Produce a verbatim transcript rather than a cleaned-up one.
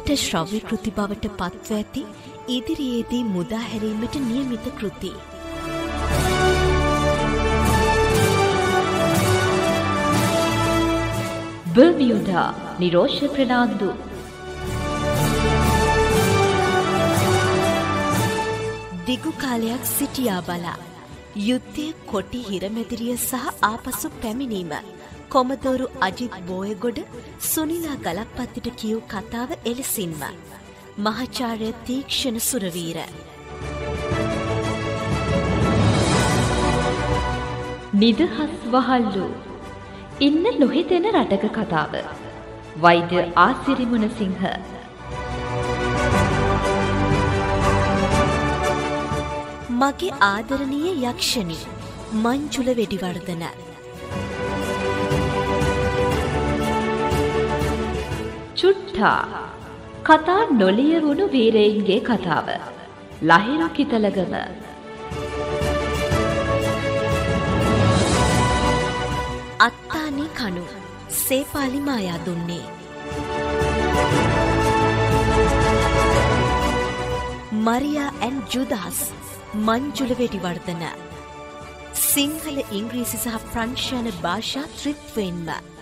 දිගට ශ්‍රව්‍ය කෘති බවට පත්ව ඇති ඉදිරියේදී මුදා හැරීමට නියමිත කෘති. බර්මියුඩා නිරෝෂ ප්‍රනාන්දු. දිගු කාලයක් සිටියා බලා යුද්ධයේ කොටි හිරමැදිරිය සහ ආපසු පැමිණීම කොමදෝරු අජිත් බෝයගොඩ සුනිලා ගලප්පත්තිට කියූ කතාව එලෙසින්ම. මහාචාර්ය තීක්ෂණ සුරවීර. නිදහස් වහල්ලු ඉන්න ලොහිතෙන රටක කතාව. වෛද්‍ය ආසිරි මුණසිංහ. මගේ ආදරණීය යක්ෂණී මංජුල වෙඩිවර්ධන. චුට්ටා කතා නොලියවුණු වීරයින්ගේ කතාව. ලහිරු කිතලගම. අත්තානි කණු සේපාලි මායා දුන්නේ. මරියා ඇන් ජුදාස් මංජුල වෙඩිවර්ධන. සිංහල ඉංග්‍රීසි සහ ප්‍රංශ යන භාෂා ත්‍රිත්වයෙන්ම